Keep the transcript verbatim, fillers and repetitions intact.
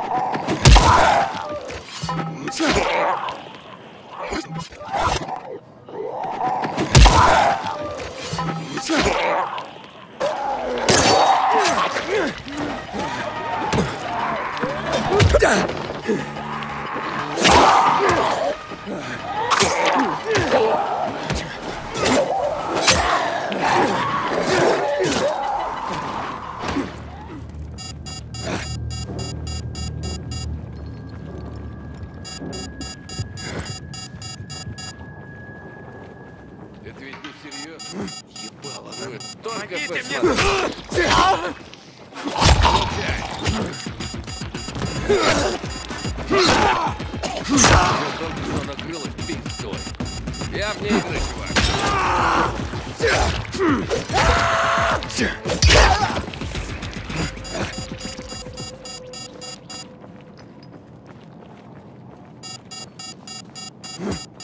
Это ведь не серьезно. Ебало, ну только Помогите посмотри. мне! Все только что накрылось пиздой. Я вне игры, чувак.